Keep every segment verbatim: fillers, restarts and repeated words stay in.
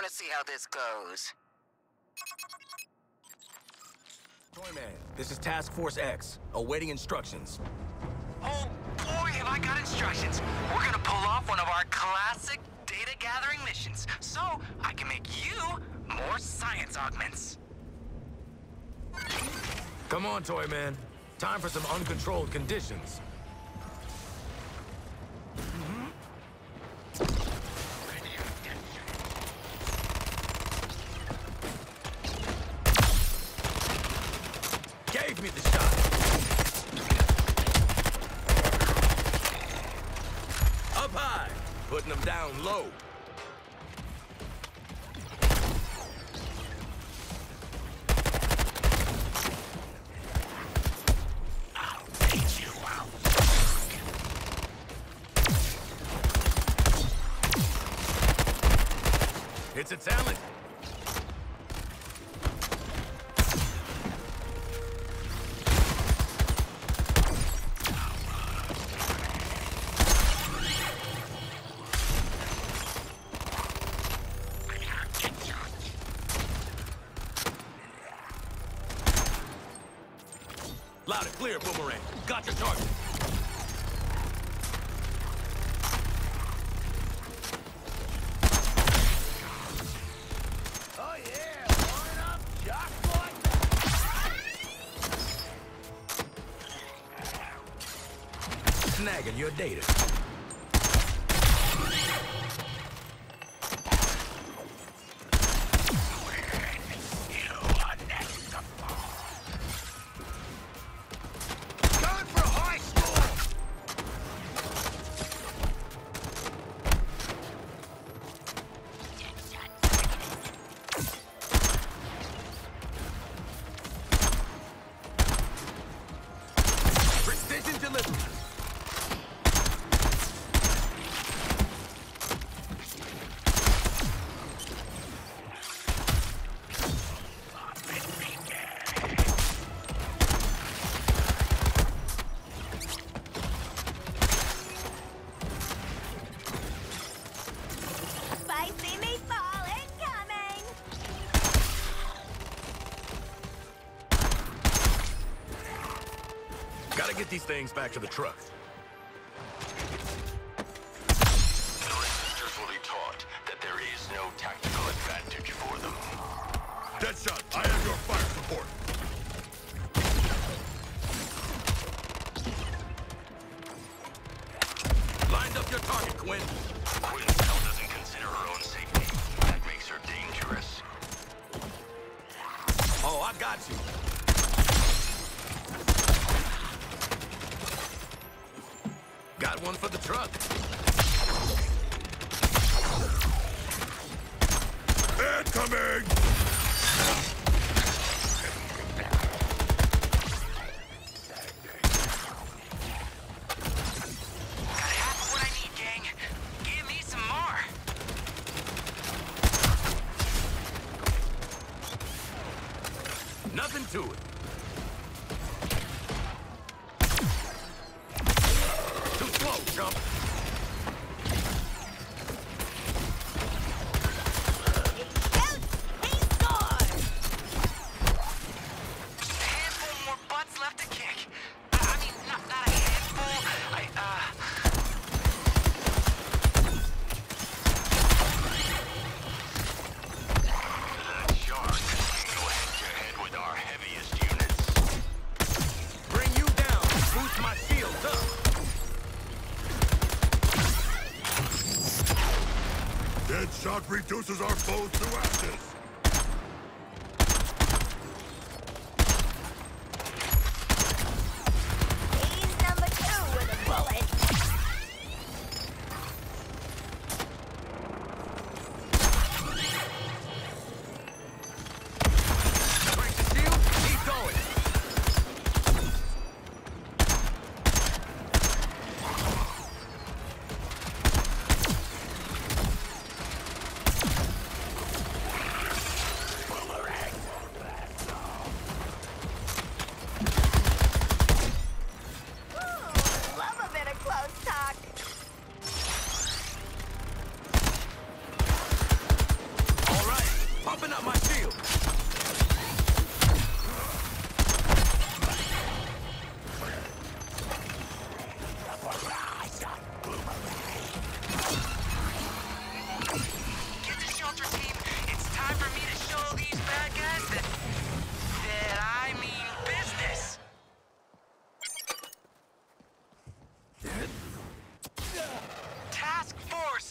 gonna see how this goes. Toyman, this is Task Force X, awaiting instructions. Oh boy, have I got instructions. We're gonna pull off one of our classic data gathering missions, so I can make you more science augments. Come on, Toyman. Time for some uncontrolled conditions. Gave me the shot. Up high, putting them down low. It's a talent. Loud and clear, Boomerang. Got your target. Oh yeah, line up just like that. Snagging your data. Precision delivery. Spicy meatball incoming! Gotta get these things back to the truck. The resistors will be taught that there is no tactical advantage for them. Deadshot, I am your fire support. Lined up your target, Quinn. Quinn still doesn't consider her own safety. That makes her dangerous. Oh, I got you. Got one for the truck. Incoming! Got half of what I need, gang. Give me some more. Nothing to it. Too slow, chump. Shoot! He scored! Just a handful more butts left to kick. I, I mean, not, not a handful. I, uh... That shark can go head-to-head with our heaviest units. Bring you down. Boost my shields up. Deadshot reduces our foes to ashes. He's number two with a bullet. Break the shield. Keep going. Ultra team, it's time for me to show these bad guys that, that I mean business. Task Force.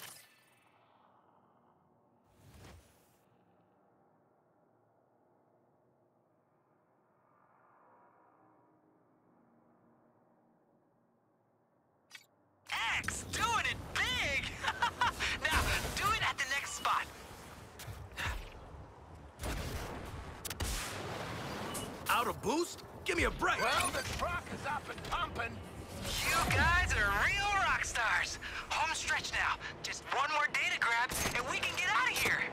X, doing it big! Now, do it at the next spot. Out of boost? Give me a break. Well, the truck is up and pumping. You guys are real rock stars. Home stretch now. Just one more data grab, and we can get out of here.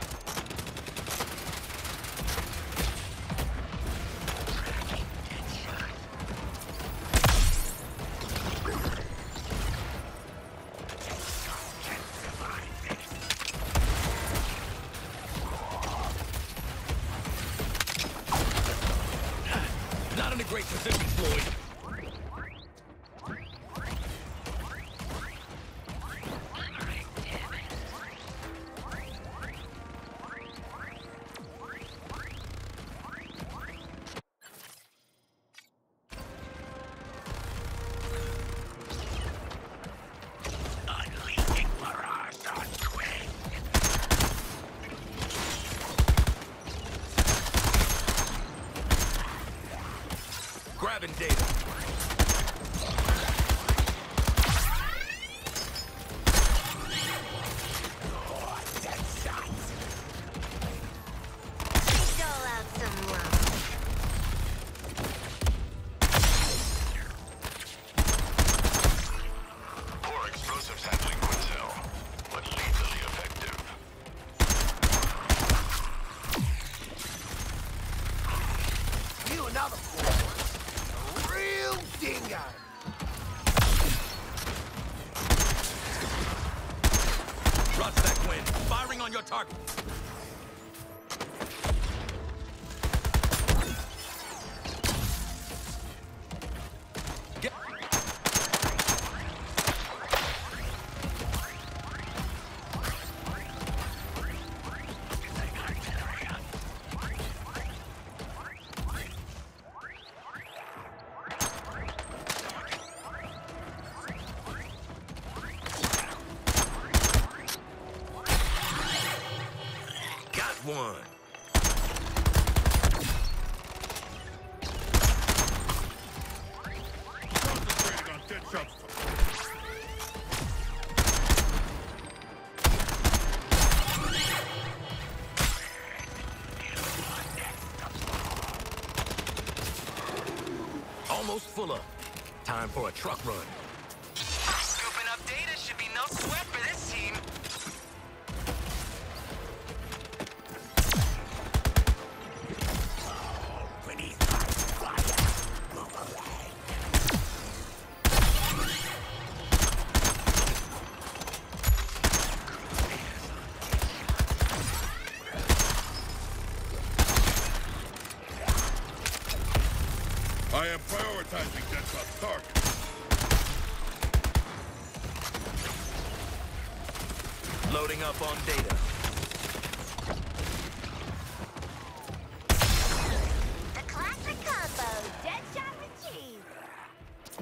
Not in a great position, Floyd. Grabbing data. Dole out some love. Poor explosives handling, Quinzel, but lethally effective. You another fool. A real dingo. Roger that, Quinn. Firing on your target. Get Got one. Concentrating on dead shots. Almost full up. Time for a truck run. Scooping up data should be no sweat for this team. I am prioritizing Deadshot's target. Loading up on data. The classic combo, Deadshot with cheese.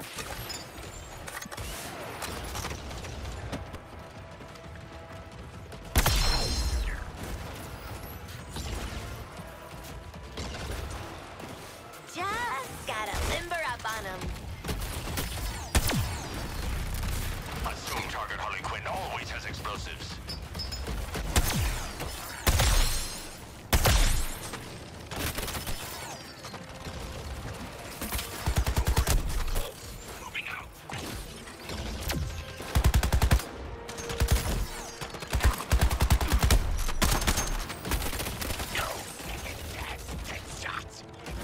Just gotta limber up on him. Assume target Harley Quinn always has explosives. Moving out. Shots.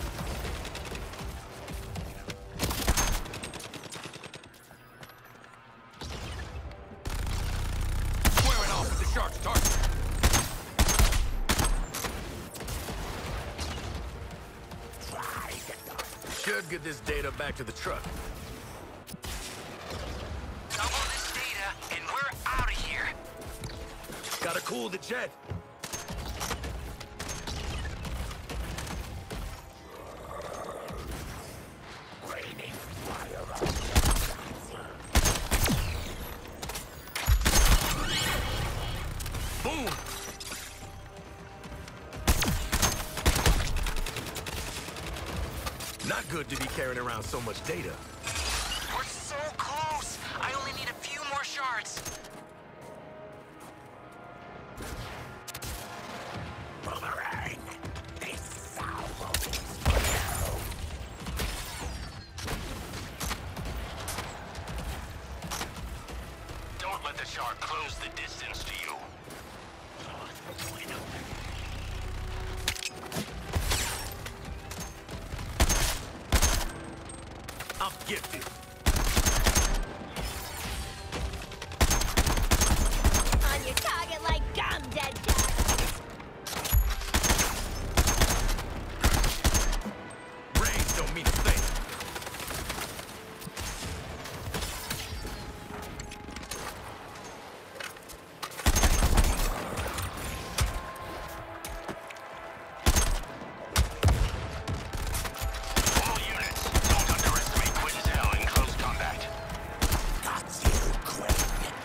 Squaring off with the shark's target. Should get this data back to the truck. Double this data, and we're out of here. Got Gotta cool the jet. Raining fire. Boom! Not good to be carrying around so much data. We're so close. I only need a few more shards. Boomerang. This salvo is Don't let the shark close the distance to you. I'm gifted. On your target like gum, Deadshot. Range don't mean a thing. All units, don't underestimate Quinzel in close combat. got you, Quinn.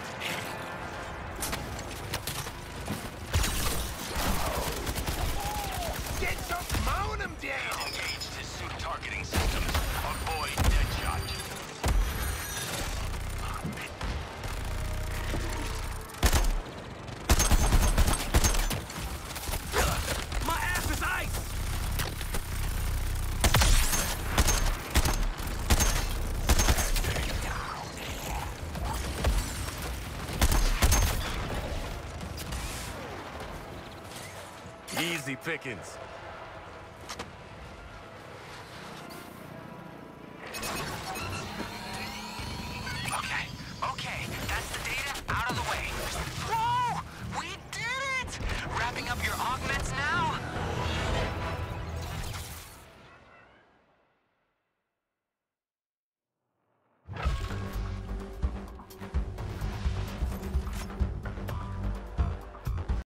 Get some, mowing him down. Engaged his suit targeting systems. Avoid Deadshot. My ass is ice! Easy pickings.